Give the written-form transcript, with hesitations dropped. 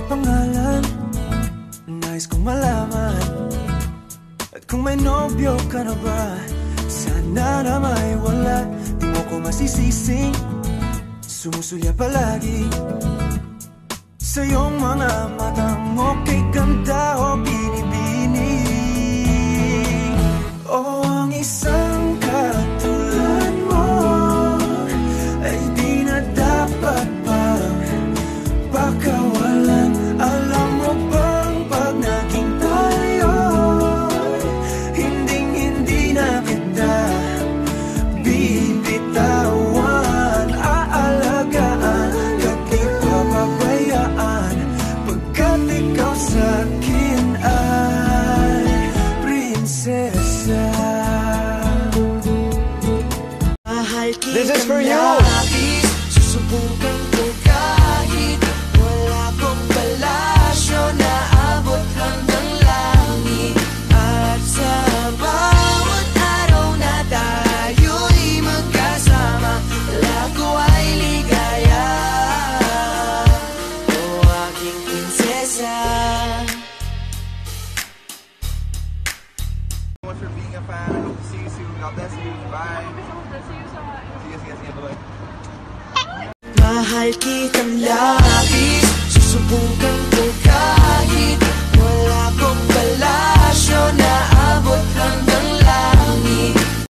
pangalan? Nais kong malaman. At kung may nobyo ka na ba, sana na may wala. Di mo ko masisising, sumusulya palagi sa iyong mga mata mo. Kay ganda o binibini, o ang isang katulad mo ay di na dapat pang pakawalan. Alam mo bang pag naging tayo, hinding-hindi na kita bibitawan. Aalagaan at di papabayaan, pagkat ikaw sa'kin ay prinsesa. This is for you! Susubukan ko kahit wala kong palasyo na abot hanggang langit. At sa bawat araw na tayo'y magkasama, lago ay ligaya, o aking prinsesa. Much for being a fan. I hope to see you soon. God bless you. Bye. Sige, bye. Mahal kitang labis, susubukan ko kahit